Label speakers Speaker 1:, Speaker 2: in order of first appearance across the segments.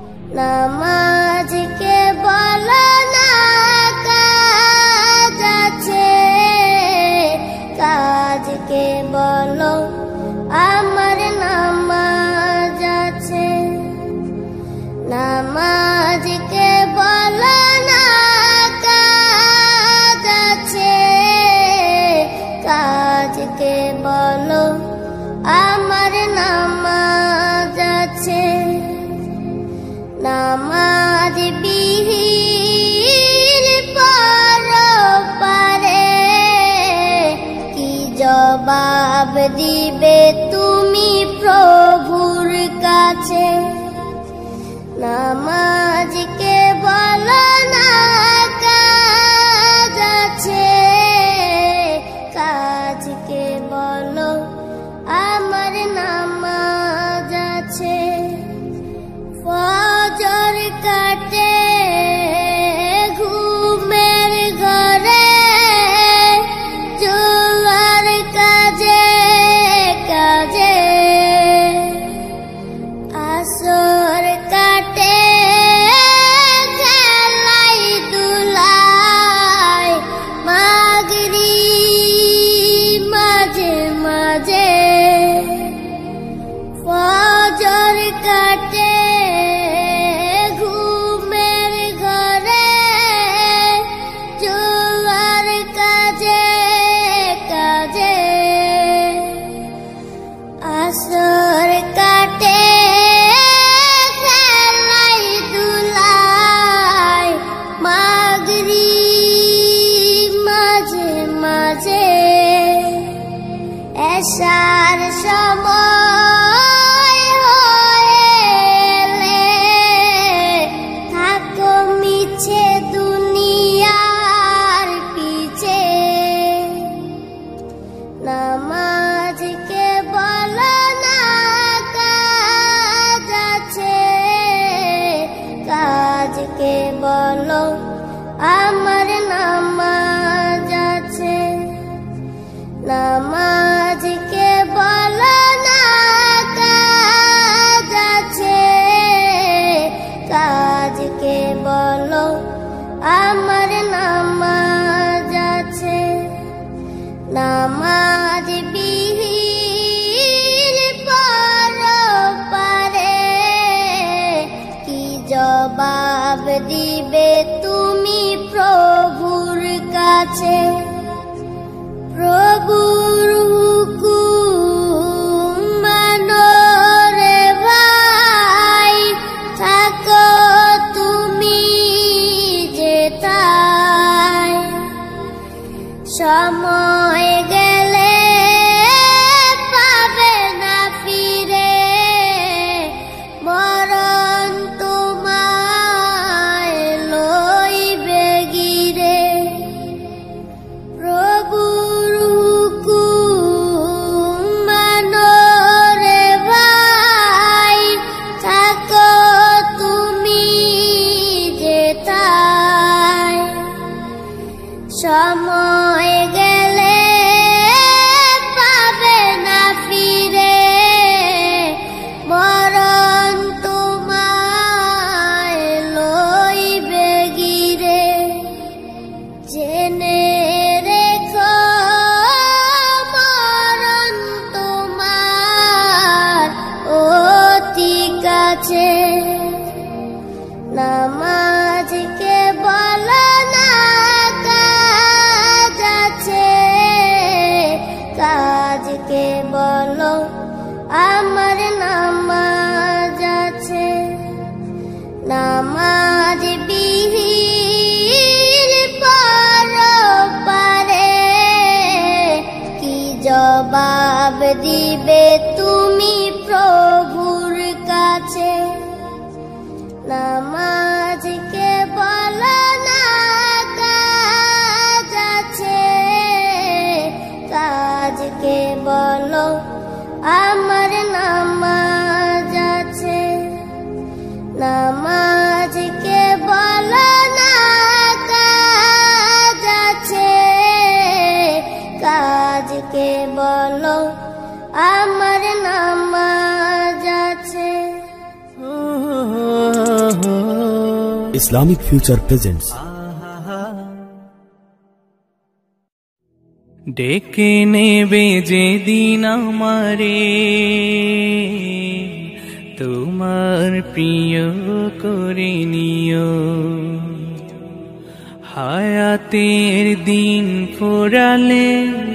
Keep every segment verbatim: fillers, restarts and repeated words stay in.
Speaker 1: নামাজকে বলো না কাজ আছে, কাজকে বলো আমার নামাজ আছে। নামাজকে বলো না কাজ আছে, কাজকে বলো আমার নামাজ আছে। নামাজ বিহীন পরপারে কি জবাব দিবে তুমি প্রভুর কাছে। নামাজকে বলো না কাজ আছে, কাজকে বলো আমার নামাজ আছে। ফজর কাটে ঘুমের ঘরে, জোয়ার কাজে কাজে। আসর কাটে খেলাই দুলাই, মাগরিব মাঝে মাঝে। ফজর কাটে ঘুমের ঘরে, জোয়ার কাজে কাজে। আসর কাটে খেলাই দুলাই, মাগরিব মাঝে মাঝে। এশার সময় হয়েলে থাকো মিছে দুনিয়ার পিছে। নামাজকে বলো না কাজ আছে, কাজকে বলো আমার নামাজ আছে। নামাজকে বলো না কাজ আছে, কাজকে বলো আমার নামাজ আছে। নামাজ বিহীন পরপারে কি জবাব দিবে তুমি প্রভুর কাছে। প্রভুর হুকুম মানো রে ভাই, থাকো তুমি যেথায়। সময় গেলে পাবে না ফিরে, মরণ তোমায় লইবে গিরে। প্রভুর হুকুম মানো রে ভাই, থাকো তুমি যেথায়। সময় গেলে পাবে না ফিরে, মরণ তোমায় লইবে গিরে। জেনে রেখো মরণ তোমার অতি কাছে। নামাজকে বলো না কাজ আছে, কাজকে বলো আমার নামাজ আছে। নামাজ বিহীন পরপারে কি জবাব দিবে তুমি প্রভুর কাছে। নামাজকে বলো না কাজ আছে, কাজকে বলো আমার নামাজ আছে। নামাজকে বলো না কাজ আছে, কাজকে বলো আমার নামাজ আছে।
Speaker 2: Islamic Future presents
Speaker 3: ডেকে নেবে যেদিন আমারে তোমার প্রিয় করে নিও, হায়াতের দিন ফোরালে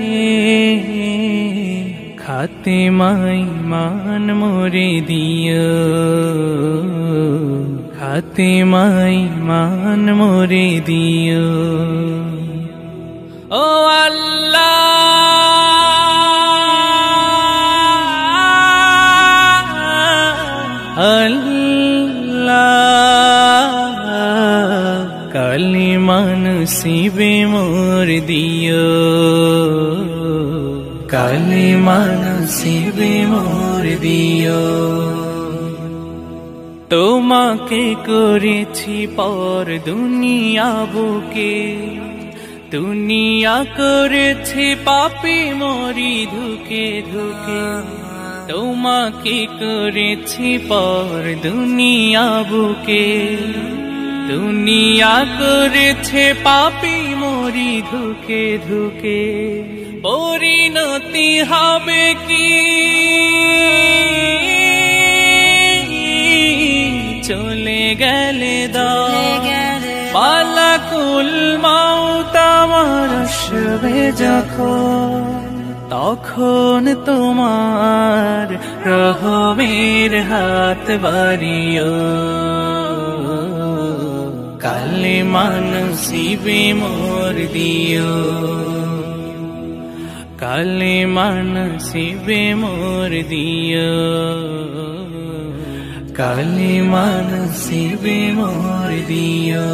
Speaker 3: খাতেমাই মান মোরে দিও, খাতেমাই মান মোরে দিও। ও আল্লাহ আল্লাহ কালিমা নসিবে মোর দিও, কালিমা নসিবে মোর দিও। তোমাকে করেছি পর দুনিয়া বুকে, দুনিয়া করেছি পাপী মরি ধুকে ধুকে। তোমাকে করেছি পর দুনিয়া বুকে, দুনিয়া করেছে পাপী মরি ধুকে ধুকে। পরিণতি হবে কি চলে গেলে দাও, মালাকুল মাউত আমার আসবে যখন, তখন তোমার রহমের হাত বাড়িও, কালিমা নসিবে মোর দিও, কালিমা নসিবে মোর দিও, কালিমা নসিবে মোর দিও।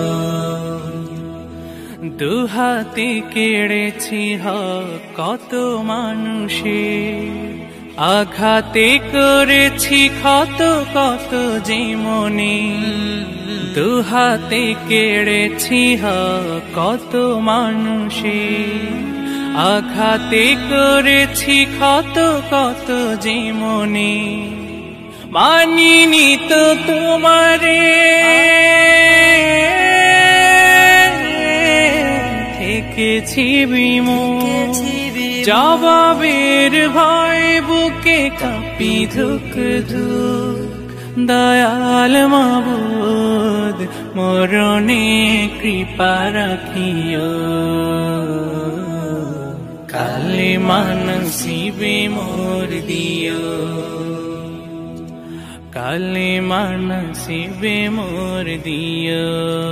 Speaker 3: দুহাতে কেড়েছি হক কত মানুষের, আঘাতে করেছি ক্ষত কত জীবনে। দুহাতে কেড়েছি হক কত মানুষের, আঘাতে করেছি ক্ষত কত জীবনে। মানিনি তো তোমারে থেকেছি বিমূঢ়, জবাবের ভয় বুকে কাঁপি ধুক ধুক। দয়াল মাবুদ মরণে কৃপা রাখিও, কালিমা নসিবে মোর দিও, কালিমা নসিবে মোর দিও,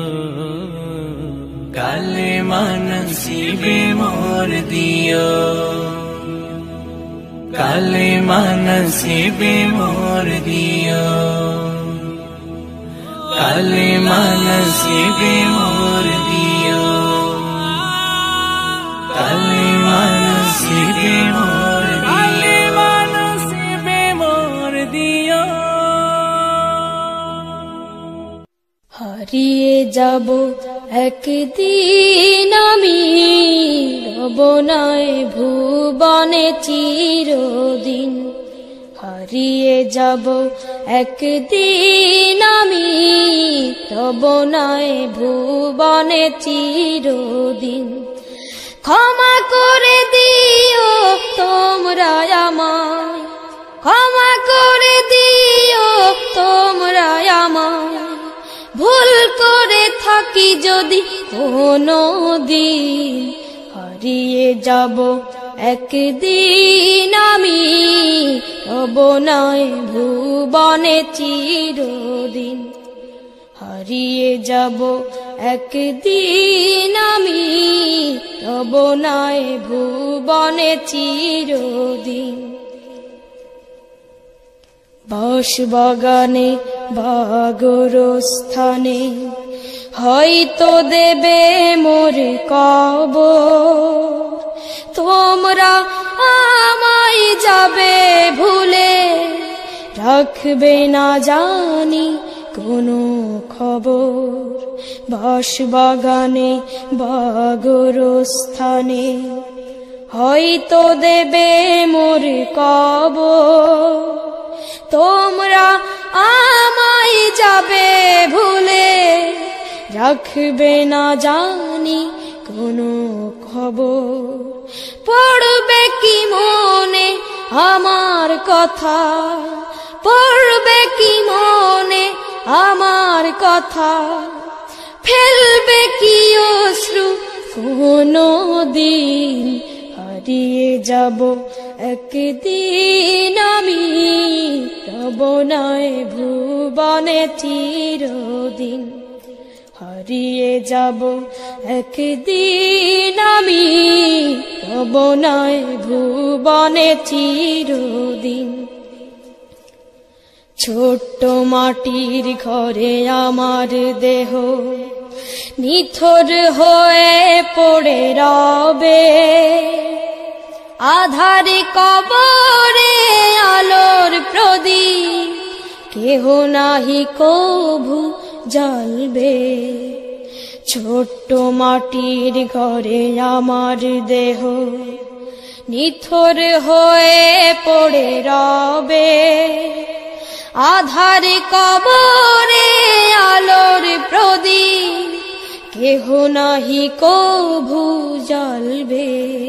Speaker 3: কালিমা নসিবে মোর দিও, কালিমা নসিবে মোর দিও, কালিমা নসিবে মোর দিও, কালিমা নসিবে মোর দিও, কালিমা নসিবে মোর দিও।
Speaker 1: হারিয়ে যাব একদিন আমি, রব নাই ভুবনে চিরদিন। হারিয়ে যাব একদিন আমি, রব নাই ভুবনে চিরদিন। ক্ষমা করে দিও তোমরা আমায়, ক্ষমা করে দিও তোমরা আমায়। ভুল করে থাকি যদি কোনো দিন, হারিয়ে যাব একদিন আমি, রব নাই ভুবনে চিরদিন। হারিয়ে যাব একদিন আমি, রব নাই ভুবনে চিরদিন। বাঁশবাগানে বাগরস্থানে হয়তো দেবে মোর কবর, তোমরা আমায় যাবে ভুলে, রাখবে না জানি কোনো খবর। বাঁশবাগানে বাগরস্থানে হয়তো দেবে মোর কবর, তোমরা আমায় যাবে ভুলে, রাখবে না জানি কোনো খবর। পড়বে কি মনে আমার কথা, পড়বে কি মনে আমার কথা, ফেলবে কি অশ্রু কোনো দিন। হারিয়ে যাব একদিন আমি, রব নয় ভুবনে চিরদিন। হারিয়ে যাব একদিন আমি, রব নয় ভুবনে চিরদিন। ছোট্ট মাটির ঘরে আমার দেহ নিথর হয়ে পড়ে রবে, আধারে কবরে আলোর প্রদীপ কেহ নাহি কভু জ্বলবে। ছোট্ট মাটির ঘরে আমার দেহ নিথর হয়ে পড়ে রবে, আধারে কবরে আলোর প্রদীপ কেহ নাহি কভু জ্বলবে।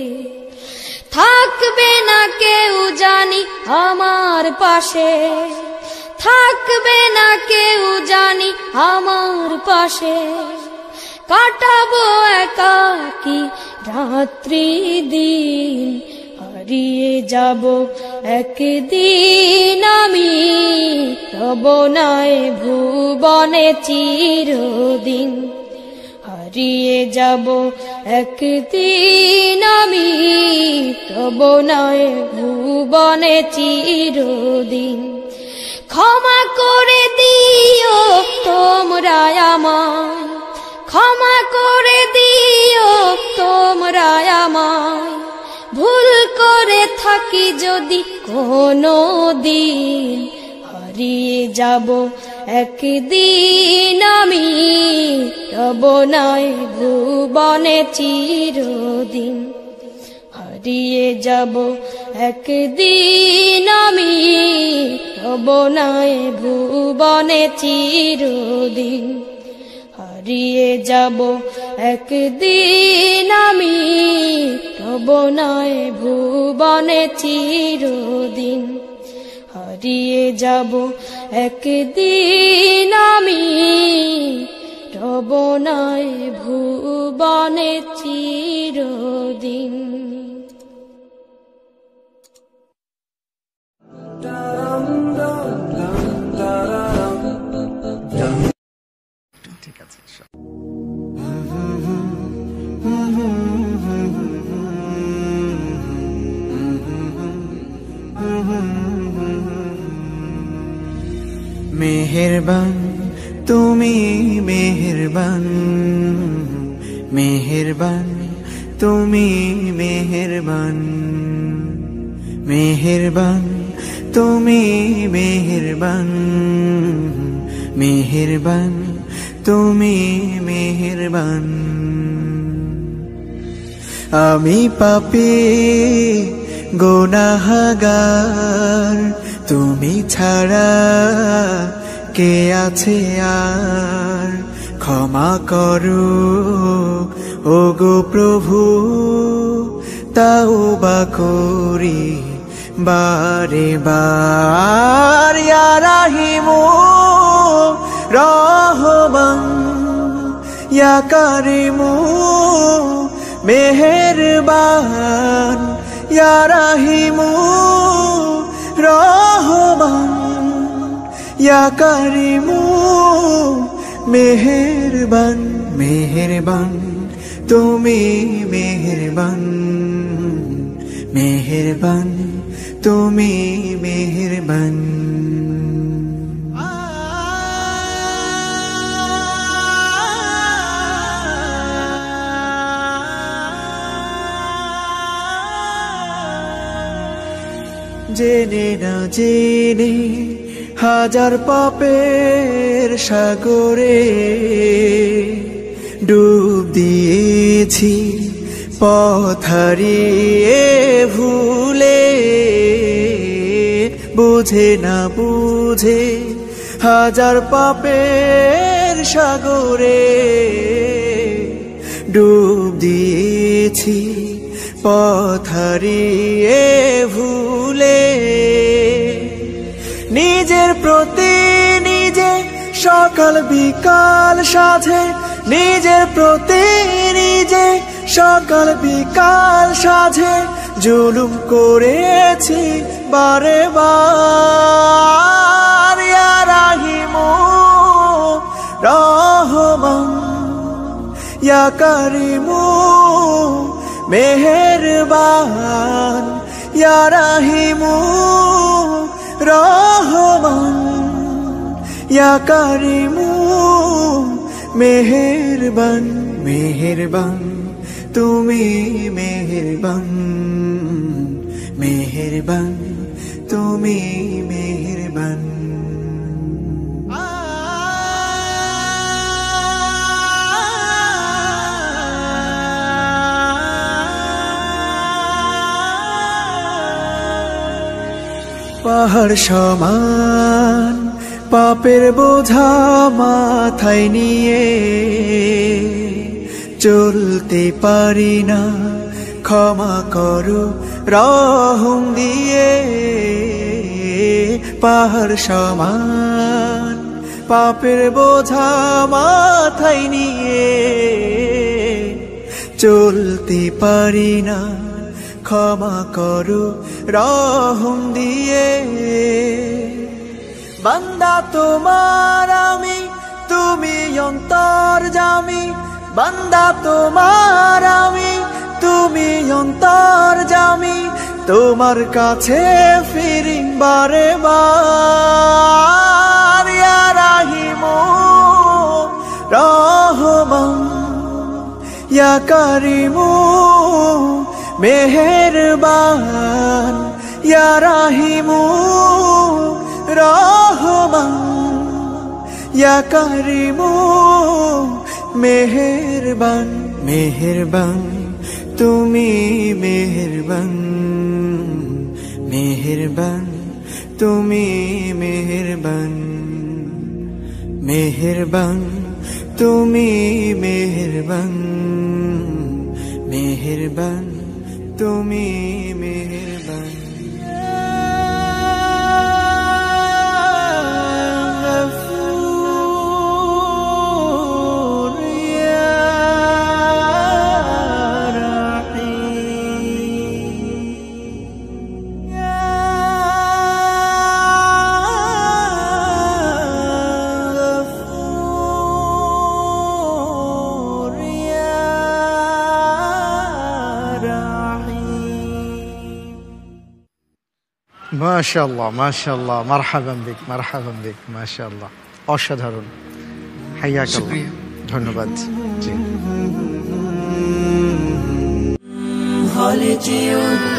Speaker 1: থাকবে না কেউ জানি আমার পাশে, থাকবে না কেউ জানি আমার পাশে, কাটাবো একাকী রাত্রি দিন। হারিয়ে যাব একদিন আমি, রব নয় ভুবনে চিরদিন। হারিয়ে যাব একদিন আমি, রব নয় ভুবনে চিরদিন। ক্ষমা করে দিও তোমরা আমায়, ক্ষমা করে দিও তোমরা আমায়, ভুল করে থাকি যদি কোনো দিন। হারিয়ে যাব একদিন আমি, রব নয় ভুবনে চিরদিন। হারিয়ে যাব একদিন আমি, রব নয় ভুবনে চিরদিন। হারিয়ে যাব একদিন আমি, রব নয় ভুবনে চিরদিন। হারিয়ে যাব একদিন আমি, রব নয় ভুবনে চিরদিন।
Speaker 2: ঠিক আছে। মেহেরবান তুমি মেহেরবান, মেহেরবান তুমি মেহেরবান, মেহেরবান তুমি মেহেরবান, মেহেরবান তুমি মেহেরবান। আমি পাপী গুনাহগার, তুমি ছাড়া কে আছে আর। ক্ষমা করো ওগো প্রভু, তাওবা করি বারে বার। ইয়া রাহিমু রহমান, ইয়া কারিমু মেহেরবান, ইয়া রাহিমু রহমান, ইয়া কারিমু মেহেরবান। মেহেরবান তুমি মেহেরবান, মেহেরবান তুমি মেহেরবান। জেনে না জেনে হাজার পাপের সাগরে ডুব দিয়েছি, পথ হারিয়ে ভুলে। বুঝে না বুঝে হাজার পাপের সাগরে ডুব দিয়েছি পথ হারিয়ে ভুলে নিজের প্রতি নিজে সকাল বিকাল সাধে নিজের প্রতি নিজে সকাল বিকাল সাধে জুলুম করেছি বারে বার ইয়া রাহিমু রহমান ইয়া কারিমু মেহেরবান ইয়া রাহিমু রহমান ইয়া কারিমু মেহেরবান মেহেরবান তুমি মেহেরবান মেহেরবান তুমি মেহেরবান পাহাড় সমান পাপের বোঝা মাথায় নিয়ে চলতে পারি না ক্ষমা করো রহম দিয়ে পাহাড় সমান পাপের বোঝা মাথায় নিয়ে চলতে পারি না ক্ষমা করো রহম দিয়ে বান্দা তোমার আমি তুমি অন্তর্যামী বান্দা তোমার আমি তুমি অন্তর্যামী তোমার কাছে ফিরি বারে বার ইয়া রাহিমু রহমান ইয়া কারিমু মেহেরবান ইয়া রাহিমু রহমান ইয়া কারিমু মেহেরবান মেহেরবান তুমি মেহেরবান মেহেরবান তুমি মেহেরবান মেহেরবান তুমি মেহেরবান মেহেরবান তুমি মেহেরবান
Speaker 4: মাশাআল্লাহ মাশাআল্লাহ মারহাবান বিক মারহাবান বিক মাশাআল্লাহ অসাধারণ হাইয়াকাল্লাহ ধন্যবাদ জি
Speaker 3: হলে যেও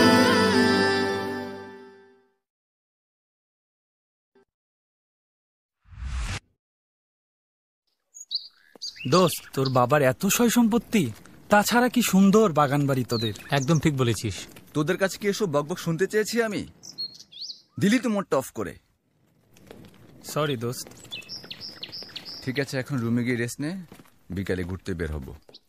Speaker 5: দোস্ত তোর বাবার এত সয় সম্পত্তি তাছাড়া কি সুন্দর বাগান বাড়ি তোদের
Speaker 6: একদম ঠিক বলেছিস
Speaker 7: তোদের কাছে কি এসব বকবক শুনতে চেয়েছি আমি দিলি তো মোডটা অফ করে
Speaker 5: সরি দোস্ত
Speaker 7: ঠিক আছে এখন রুমে গিয়ে রেস্ট নে বিকালে ঘুরতে বের হব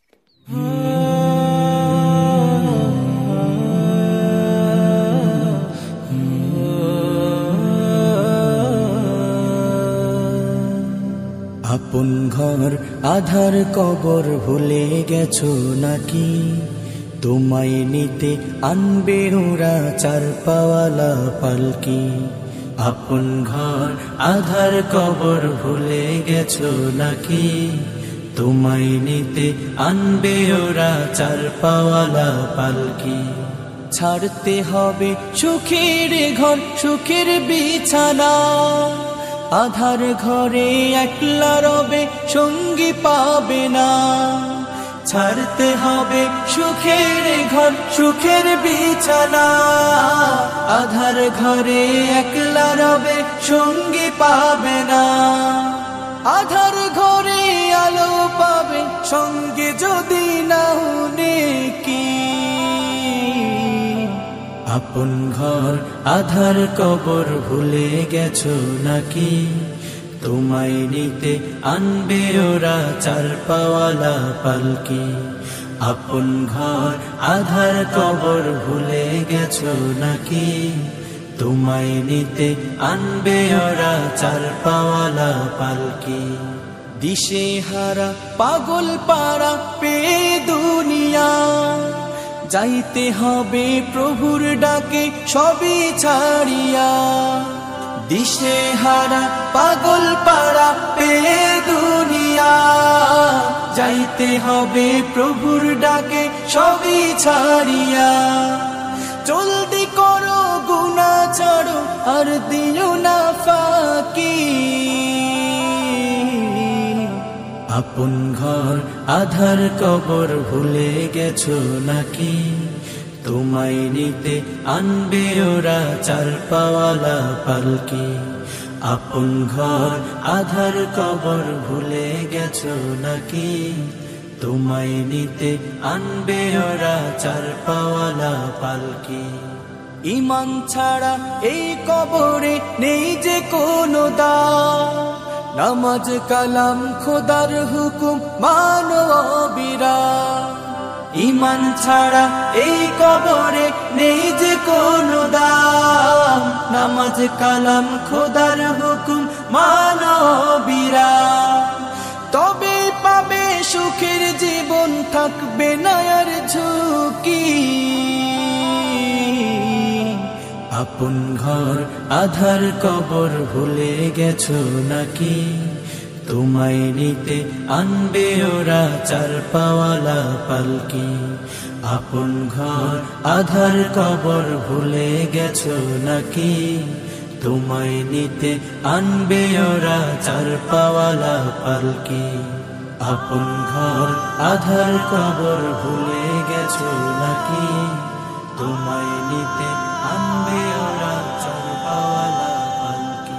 Speaker 2: আপন ঘর আধার কবর ভুলে গেছো নাকি তোমায় নিতে আনবে ওরা চার পাওয়ালা পালকি আপন ঘর আধার কবর ভুলে গেছো নাকি তোমায় নিতে আনবে ওরা চার পাওয়ালা পালকি ছাড়তে হবে সুখের ঘর সুখের বিছানা আধার ঘরে একলা রবে সঙ্গী পাবে না ছাড়তে হবে সুখের ঘর সুখের বিছানা আধার ঘরে একলা রবে সঙ্গী পাবে না আধার ঘরে আলো পাবে সঙ্গে যদি না নেকি আপন ঘর আধার কবর ভুলে গেছো নাকি তোমায় নিতে আনবে ওরা চার পাওয়ালা পালকি। আপন ঘর আধার কবর ভুলে গেছো নাকি, তোমায় নিতে আনবে ওরা চার পাওয়ালা পালকি। দিশে হারা পাগল পারা পে দুনিয়া, যাইতে হবে প্রভুর ডাকে সবই ছাড়িয়া। দিশে হারা পাগল পারা পে দুনিয়া, যাইতে হবে প্রভুর ডাকে সবই ছাড়িয়া। জলদি করো গুনাহ ছাড়ো আর দিও না ফাঁকি। আপন ঘর আধার কবর ভুলে গেছো নাকি, তোমায় নিতে আনবে ওরা চার পাওয়ালা পালকি। আপন ঘর আধার কবর ভুলে গেছো নাকি, তোমায় নিতে আনবে ওরা চার পাওয়ালা পালকি। ঈমান ছাড়া এই কবরে নেই যে কোনো দাম, নামাজ কালাম খোদার হুকুম মানো অবিরাম। ঈমান ছাড়া এই কবরে নেই যে কোনো দাম, নামাজ কালাম খোদার হুকুম মানো অবিরাম। তবে পাবে সুখের জীবন, থাকবে না আর ঝুঁকি। আপন ঘর আধার কবর ভুলে গেছো নাকি, তোমায় নিতে আনবে ওরা চার পাওয়ালা পালকি। আপন ঘর আধার কবর ভুলে গেছো নাকি, তোমায় নিতে আনবে ওরা চার পাওয়ালা পালকি। আপন ঘর আধার কবর ভুলে গেছো নাকি, তোমায় নিতে আনবে ওরা চার পাওয়ালা পালকি।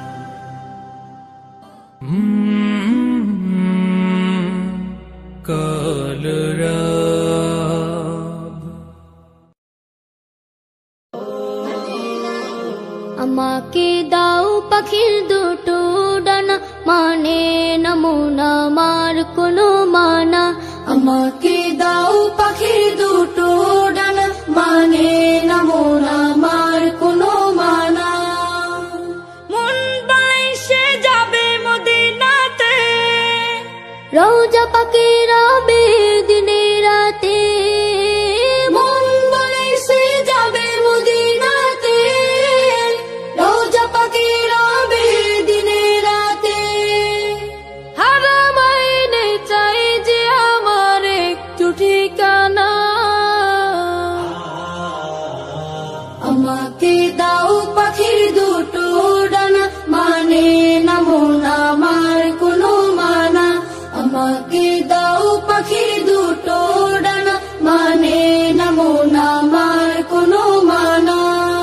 Speaker 1: আমাকে দাও পাখির দুটো ডানা, মানে না মন আমার কোনো মানা। আমাকে দাও পাখির দুটো ডানা, মানে না মন আমার কোনো মানা। মন বলে সে যাবে মদিনাতে, রওজা পাকে রবে দিনে রাতে। মন বলে সে যাবে মদিনাতে, রওজা পাকে রবে দিনে রাতে। হারাম আইনে চাই যে আমার একটু ঠিকানা। আমাকে দাও পাখির দুটো ডানা, মানে না মন আমার কোনো মানা। আমাকে দাও পাখির দুটো ডানা, মানে না মন আমার কোনো মানা।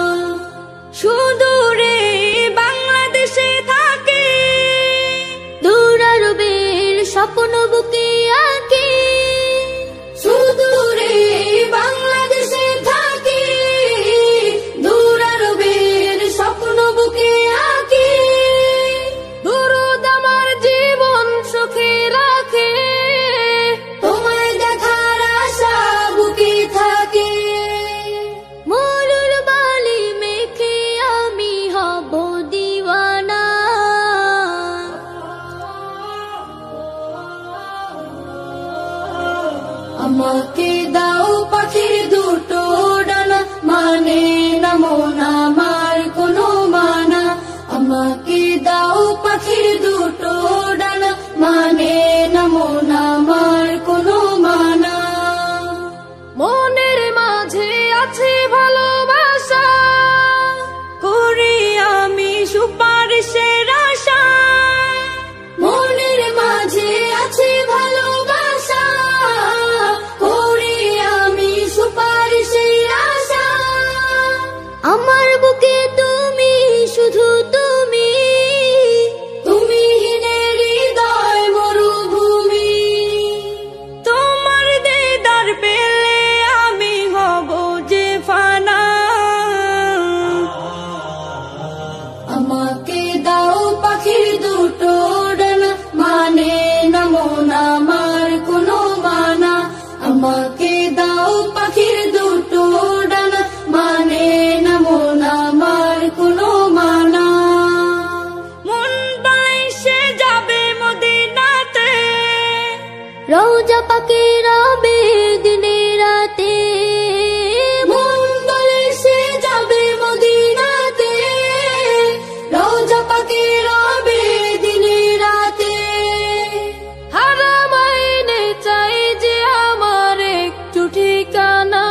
Speaker 1: সুদূরে বাংলাদেশে থাকে, দূর আরবের স্বপ্ন বুকে আঁকে। সুদূরে বাংলাদেশে থাকে, দূর আরবের স্বপ্ন বুকে আঁকে। দুরুদ আমার জীবন সুখে রাখে, তোমায় দেখার আশা বুকে থাকে। মরুর বালি মেখে আমি হব দিওয়ানা। আমাকে দাও পাখির দুটো ডানা, মানে না মন আমার কোনো মানা। আমাকে দাও পাখির দুটো ডানা, মানে না মন আমার কোনো মানা। মনের মাঝে আছে ভালোবাসা, করি আমি সুপারিশের আশা। মনের মাঝে আছে ভালোবাসা, করি আমি সুপারিশের আশা। আমার বুকে তুমি, শুধু তুমি, তুমি হীনের হৃদয় মোর রওজা পাকে রবে দিনে রাতে, মন বলে সে যাবে মদিনাতে। রওজা পাকে রবে দিনে রাতে, হারামাইনে চাই যে আমার একটু ঠিকানা।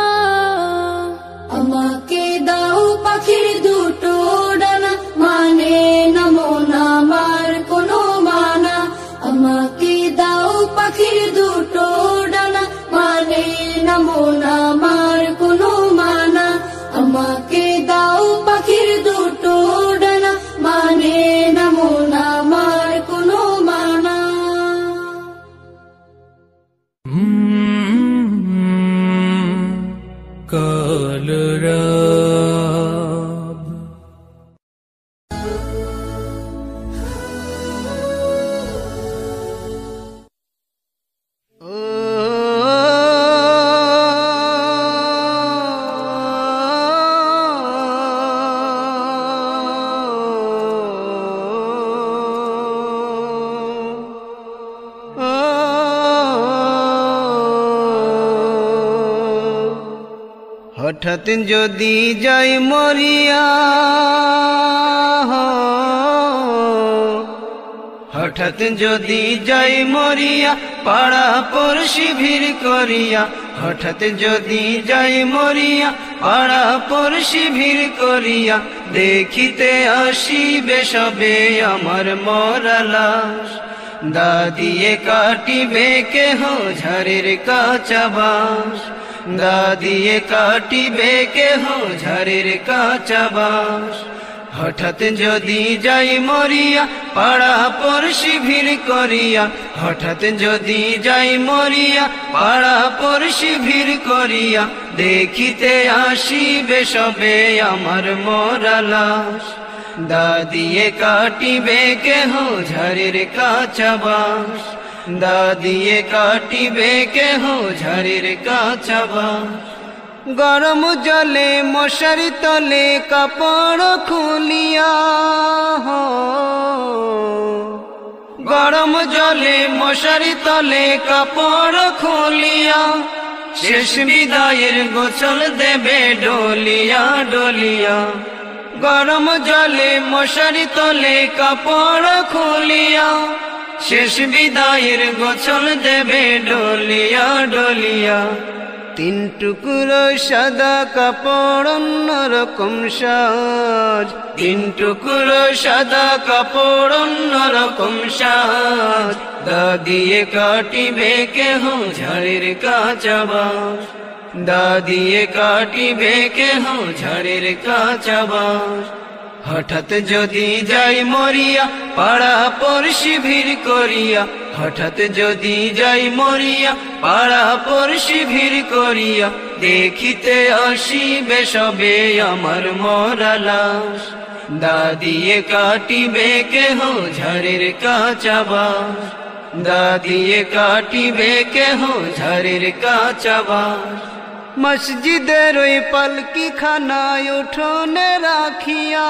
Speaker 1: আমাকে দাও পাখির দুটো ডানা, মানে না মন আমার কোনো মানা। আমাকে দাও পাখির দুটো ডানা, মানে না মন আমার কোনো মানা। আমাকে দাও পাখির দুটো ডানা, মানে না মন আমার কোনো মানা।
Speaker 2: কলরব
Speaker 3: হঠাৎ যদি যাই মরিয়া, হঠাৎ যদি যাই মরিয়া, পাড়া পড়শি ভিড় করিয়া। হঠাৎ যদি যাই মরিয়া, পাড়া পড়শি ভিড় করিয়া। দেখিতে আসিবে সবে আমার মরা লাশ, দা দিয়ে কাটিবে কেহ ঝাড়ের কাঁচা বাঁশ। দা দিয়ে কাটিবে কেহ ঝাড়ের কাঁচা বাঁশ। হঠাৎ যদি যাই মরিয়া, পাড়া পড়শি ভিড় করিয়া। হঠাৎ যদি যাই মরিয়া, পাড়া পড়শি ভিড় করিয়া। দেখিতে আসিবে সবে আমার মরা লাশ, দা দিয়ে কাটিবে কেহ ঝাড়ের কাঁচা বাঁশ। দা দিয়ে কাটিবে কেহ ঝাড়ের কাঁচা বাঁশ। গরম জলে মশারি তলে কাপড় খুলিয়া, গরম জলে মশারি তলে কাপড় খুলিয়া। শেষ বিদায়ের গোসল দেবে ডলিয়া ডলিয়া। গরম জলে মশারি তলে কাপড় খুলিয়া। শেষ বিদায়ের গোসল দেবে ডলিয়া ডলিয়া। তিন টুকরো সাদা কাপড় অন্যরকম সাজ, তিন টুকরো সাদা কাপড় অন্যরকম সাজ। দা দিয়ে কাটিবে কেহ ঝাড়ের কাঁচা বাঁশ, দা দিয়ে কাটিবে কেহ ঝাড়ের কাঁচা বাঁশ। হঠাৎ যদি যাই মরিয়া, পাড়া পড়শি ভিড় করিয়া। হঠাৎ যদি যাই মরিয়া, পাড়া পড়শি ভিড় করিয়া। দেখিতে আসিবে সবে আমার মরা লাশ, দা দিয়ে কাটিবে কেহ ঝাড়ের কাঁচা বাঁশ। দা দিয়ে কাটিবে কেহ ঝাড়ের কাঁচা বাঁশ। মসজিদের ওই পালকি খানায় উঠোনে রাখিয়া,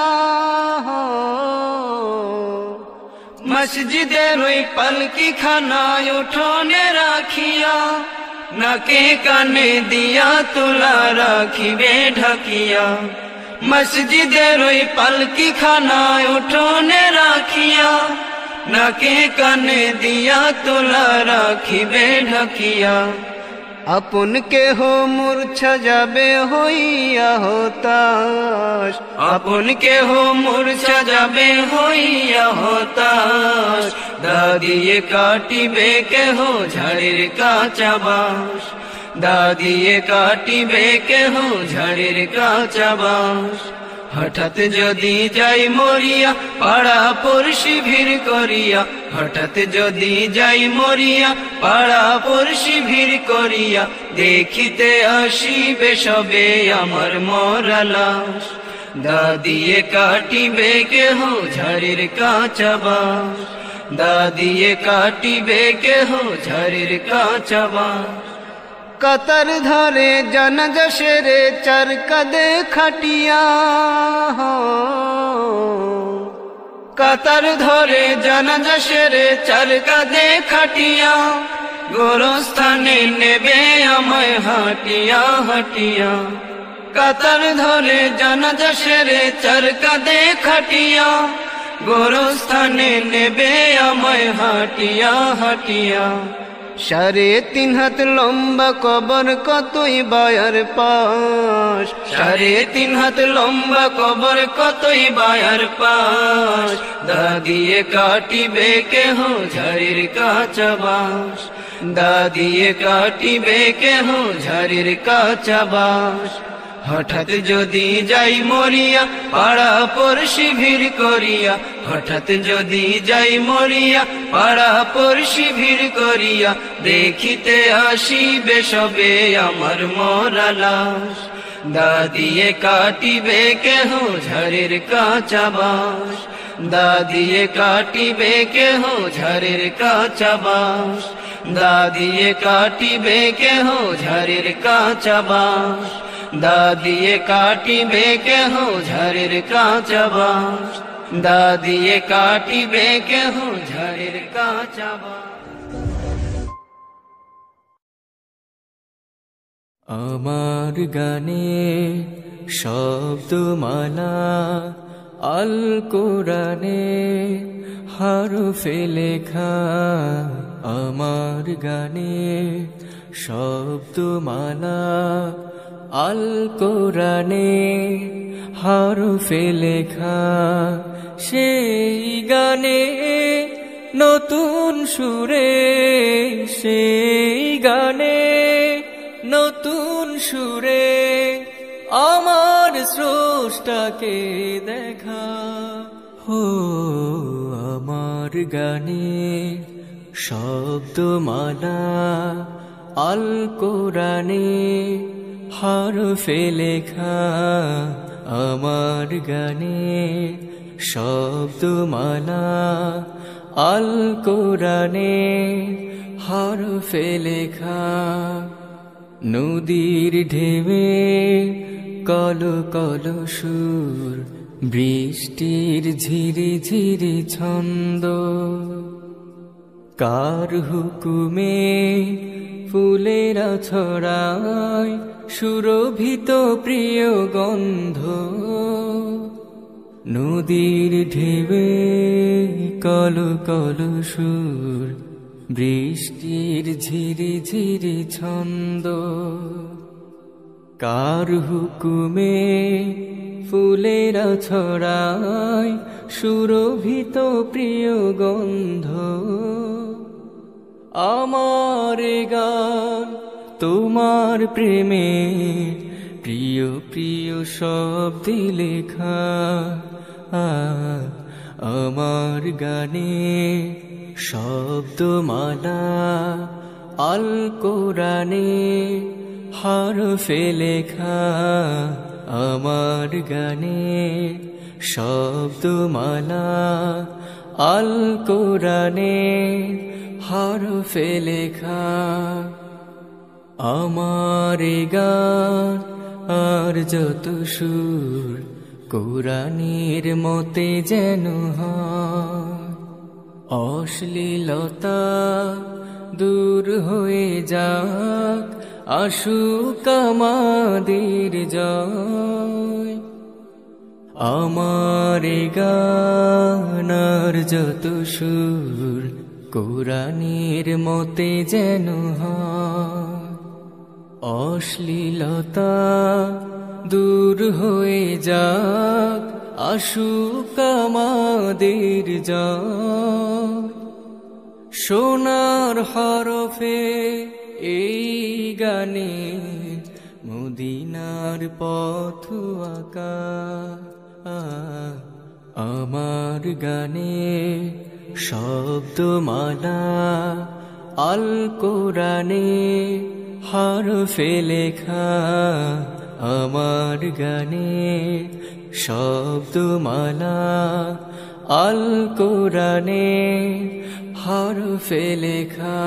Speaker 3: মসজিদের ওই পালকি খানায় উঠোনে রাখিয়া। নাকে কানে দিয়া তোলা রাখিবে ঢাকিয়া। মসজিদের ওই পালকি খানায় উঠোনে রাখিয়া। নাকে কানে দিয়া তোলা রাখিবে ঢাকিয়া। আপন কেহ মূর্ছা যাবে হইয়া হতাশ, আপন কেহ মূর্ছা যাবে হইয়া হতাশ। দা দিয়ে কাটিবে কেহ ঝাড়ের কাঁচা বাঁশ, দা দিয়ে কাটিবে কেহ ঝাড়ের কাঁচা বাঁশ। হঠাৎ যদি যাই মরিয়া, পাড়া পড়শি ভিড় করিয়া। হঠাৎ যদি যাই মরিয়া, পাড়া পড়শি ভিড় করিয়া। দেখিতে আসিবে সবে আমার মরা লাশ, দা দিয়ে কাটিবে কেহ ঝাড়ের কাঁচা বাঁশ, দা দিয়ে কাটিবে কেহ ঝাড়ের কাঁচা বাঁশ। কাতার ধরে জানাজা সেরে চার কাঁধে খাটিয়া, কাতার ধরে জানাজা সেরে চার কাঁধে খাটিয়া। গোরস্থানে নেবে আমায় হাটিয়া হাটিয়া কাতার ধরে জানাজা সেরে চার কাঁধে খাটিয়া গোরস্থানে নেবে আমায় হাটিয়া হাটিয়া সাড়ে তিন হাত লম্বা কবর কতই বায়ার পাশ সাড়ে তিন হাত লম্বা কবর কতই বায়ার পাশ দাদিয়ে কাটিবে কেহ ঝাড়ির কাঁচা বাঁশ দাদিয়ে কাটিবে কেহ ঝাড়ির কাঁচা বাঁশ হঠাৎ যদি যাই মরিয়া পাড়া পড়শি ভিড় করিয়া হঠাৎ যদি যাই মরিয়া পাড়া পড়শি ভিড় করিয়া দেখিতে আসিবে সবে আমার মরা লাশ দাদিয়ে কাটিবে কেহ ঝাড়ের কাঁচা বাঁশ দাদিয়ে কাটিবে কেহ ঝাড়ের কাঁচা বাঁশ দাদিয়ে কাটিবে কেহ ঝাড়ের কাঁচা বাঁশ দাদিয়ে কাটিবে কেহ ঝাড়ের কাঁচা বাঁশ দাদিয়ে কাটিবে কেহ ঝাড়ের কাঁচা বাঁশ
Speaker 6: আমার গানে শব্দমালা আল কোরআনে হরফে লেখা আমার গানে শব্দমালা আল কোরআনে হরফে লেখা সেই গানে নতুন সুরে সেই গানে নতুন সুরে আমার স্রষ্টাকে দেখা হো আমার গানে শব্দমালা আল কোরআনে হরফে লেখা আমার গানে শব্দমালা আল কোরআনে হরফে লেখা নদীর ঢেউয়ে কল কল সুর বৃষ্টির ঝিরি ঝিরি ছন্দ কার হুকুমে ফুলেরা ছড়ায় সুরভিত প্রিয় গন্ধ নদীর ঢেউয়ে কল কল সুর বৃষ্টির ঝিরি ঝিরি ছন্দ কার হুকুমে ফুলেরা ছড়ায় সুরভিত প্রিয় গন্ধ আমার গান তোমার প্রেমে প্রিয় প্রিয় শব্দে লেখা আমার গানে শব্দমালা আল কোরআনে হরফে লেখা আমার গানে শব্দমালা আল কোরআনে হরফে লেখা আমার গান আর যত সুর কোরআনের মতে যেন হয় অশ্লীলতা দূর হয়ে যাক আসুক আমাদের জয় আমার গান আর যত সুর কোরআনের মতে যেন হয় অশ্লীলতা দূর হয়ে যাক আসুক আমাদের জয় সোনার হরফে এই গানে মদিনার পথ আঁকা আমার গানে শব্দমালা আল কোরআনে হরফে লেখা আমার গানে শব্দমালা আল কোরআনে হরফে লেখা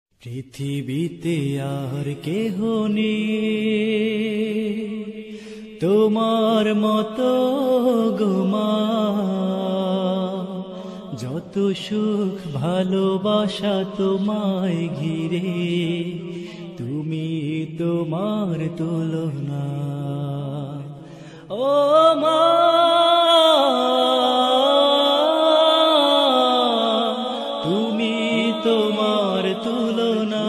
Speaker 2: পৃথিবীতে আর কেহ নেই তোমার মতো গো মা, যত সুখ ভালোবাসা তোমায় ঘিরে, তুমি তোমার তুলনা। ও মা তুমি তোমার তুলনা,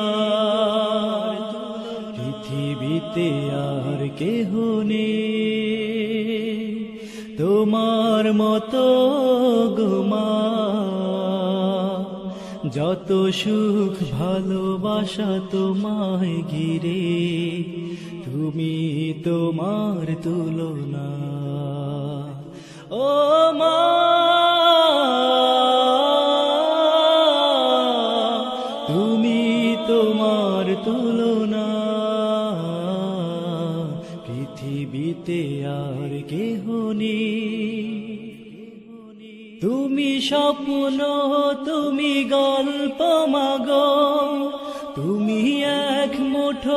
Speaker 2: পৃথিবীতে আর কেহ নেই তোমার মতো গো মা, যত সুখ ভালোবাসা তোমায় ঘিরে, তুমি তোমার তুলনা। ও মা তুমি তোমার তুলনা, পৃথিবীতে আর কেহ নেই। তুমি স্বপ্ন তুমি গল্প মাগো, তুমি এক মুঠো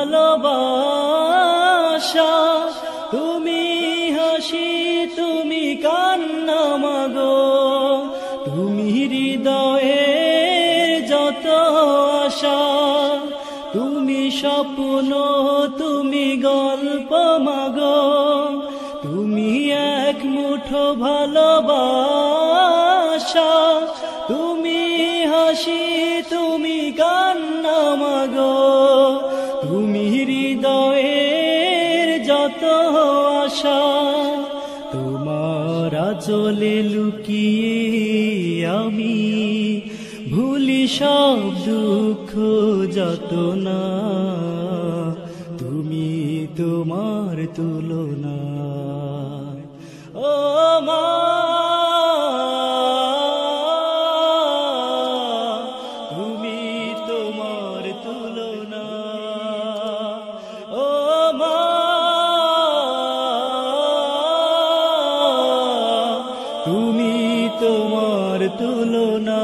Speaker 2: ভালোবাসা, তুমি হাসি তুমি কান্না মাগো, তুমি হৃদয়ে যত আশা, তুমি স্বপ্ন তুমি গল্প মাগো, তুমি এক মুঠো ভালোবাসা, তুমি হাসি তুমি কান্না মাগো, তুমি হৃদয়ের যত আশা, তোমার আঁচলে লুকিয়ে আমি ভুলি সব দুঃখ যাতনা, তুমি তোমার তুলনা। ও মা তুমি তোমার তুলনা। ও মা তুমি তোমার তুলনা,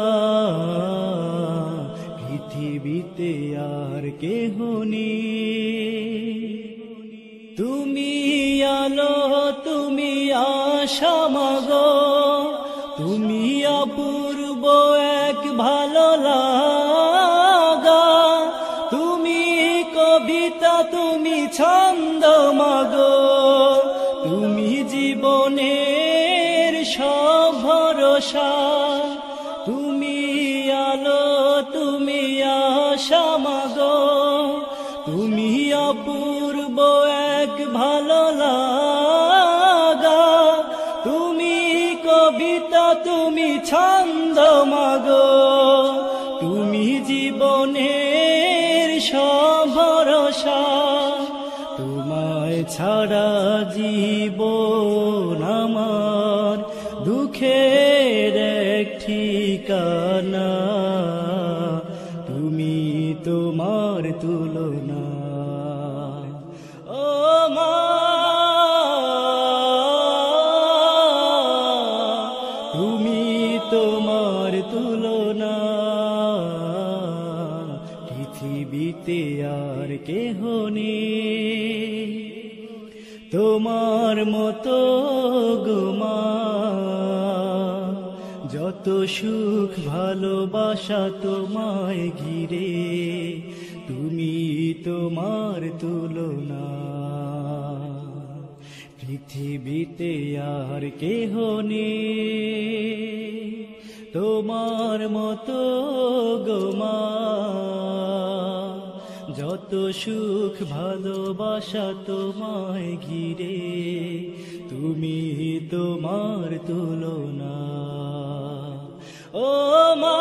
Speaker 2: পৃথিবীতে আর কেহ নেই। তুমি আলো তুমি আশা মাগো, তুমি অপূর্ব এক ভালো লাগা, তুমি কবিতা তুমি ছন্দ মাগো, তুমি জীবনের সব ভরসা, তুমি আলো তুমি আশা মাগো, তুমি অপূর্ব এক ভালো লাগা, তুমি কবিতা তুমি ছন্দ মাগো, তুমি জীবনের সব ভরসা, তোমায় ছাড়া জীবন আমার দুঃখের এক ঠিকানা, তুমি তোমার তুলনা। ও মা তুমি তোমার তুলনা, পৃথিবীতে আর কেহ নেই তোমার মতো গো মা, যত সুখ ভালোবাসা তোমায় ঘিরে, তুমি তোমার তুলনা, পৃথিবীতে আর কেহ নেই তোমার মতো গো মা, যত সুখ ভালোবাসা তোমায় ঘিরে, তুমি তোমার তুলনা। ও মা